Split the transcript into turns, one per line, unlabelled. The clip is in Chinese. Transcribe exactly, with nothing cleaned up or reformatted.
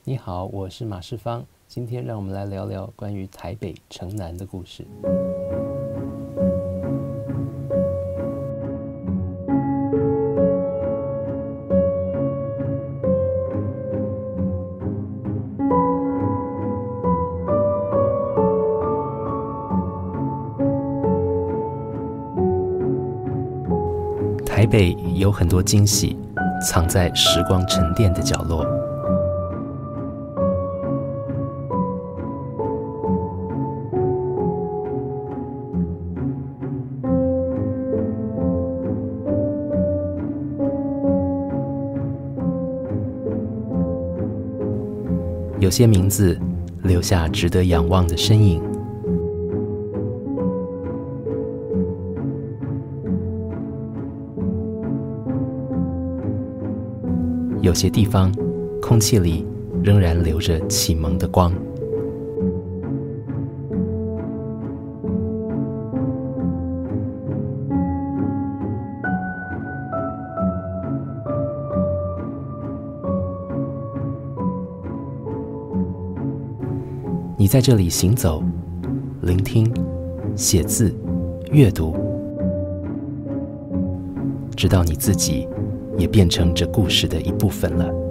你好，我是马世芳，今天让我们来聊聊关于台北城南的故事。台北有很多惊喜，藏在时光沉淀的角落。有些名字留下值得仰望的身影，有些地方空气里仍然留着启蒙的光。你在这里行走、聆听、写字、阅读，直到你自己也变成这故事的一部分了。